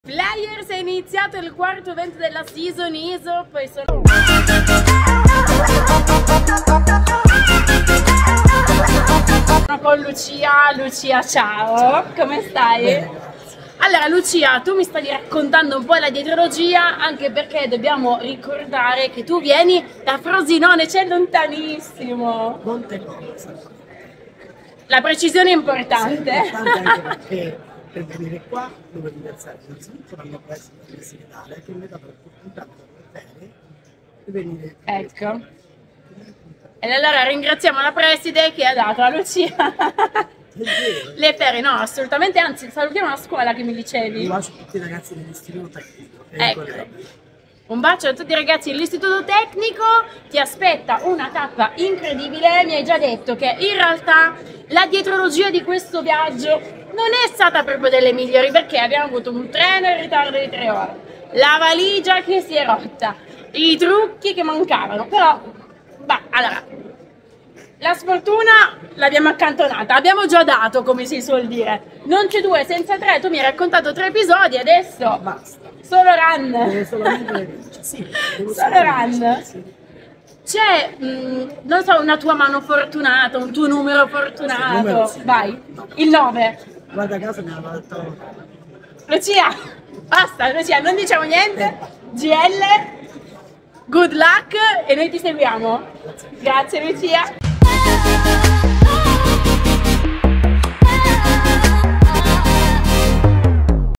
Players, è iniziato il quarto evento della season ISO, poi sono con Lucia. Lucia, ciao, come stai? Bene. Allora Lucia, tu mi stavi raccontando un po' la dietrologia, anche perché dobbiamo ricordare che tu vieni da Frosinone, c'è lontanissimo. Montecosa. La precisione è importante. Sì, è importante anche perché per venire qua devo ringraziare innanzitutto la mia preside segretaria che mi ha dato l'opportunità di venire. Ecco. E allora ringraziamo la preside che ha dato a Lucia le ferie. No, assolutamente, anzi salutiamo la scuola che mi dicevi. Un bacio a tutti i ragazzi dell'istituto tecnico. Ecco. Un bacio a tutti i ragazzi dell'istituto tecnico, ti aspetta una tappa incredibile. Mi hai già detto che in realtà la dietrologia di questo viaggio non è stata proprio delle migliori, perché abbiamo avuto un treno in ritardo di 3 ore, la valigia che si è rotta, i trucchi che mancavano, però, allora, la sfortuna l'abbiamo accantonata, abbiamo già dato, come si suol dire, non c'è due senza tre. Tu mi hai raccontato 3 episodi, adesso Basta. solo run. Devo solamente sì, devo Solo solamente- run. sì. C'è, non so, una tua mano fortunata, un tuo numero fortunato. Numero, sì. Vai, No. il 9. Vado a casa e me la vado a trovare. Lucia, basta, Lucia, non diciamo niente. GL, good luck e noi ti seguiamo. Grazie Lucia.